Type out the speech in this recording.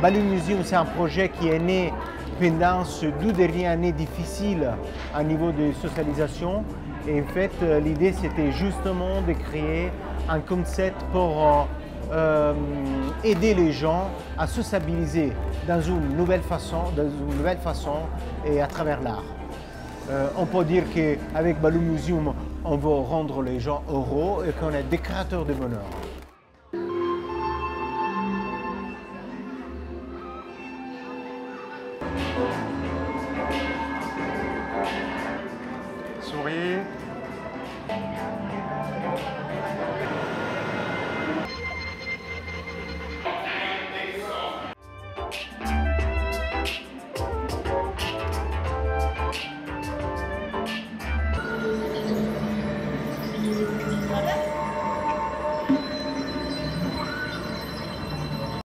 Balloon Museum, c'est un projet qui est né pendant ces 2 dernières années difficiles à niveau de socialisation. Et en fait, l'idée, c'était justement de créer un concept pour aider les gens à sociabiliser dans une nouvelle façon et à travers l'art. On peut dire qu'avec Balloon Museum, on veut rendre les gens heureux et qu'on est des créateurs de bonheur. Souris.